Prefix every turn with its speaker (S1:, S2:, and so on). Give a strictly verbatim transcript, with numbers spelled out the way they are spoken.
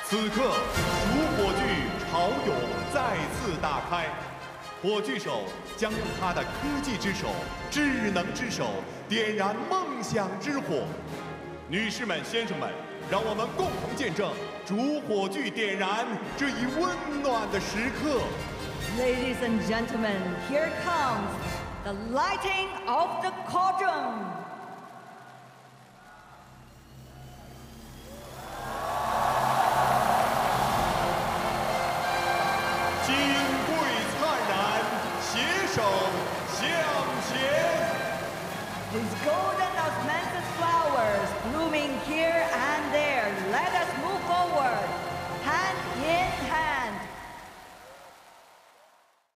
S1: 此刻，烛火炬潮涌再次打开，火炬手将用他的科技之手、智能之手点燃梦想之火。女士们、先生们，让我们共同见证烛火炬点燃这一温暖的时刻。
S2: Ladies and gentlemen, here comes the lighting of the cauldron.
S1: 金桂灿然，携手向前。
S2: These golden osmanthus flowers blooming here and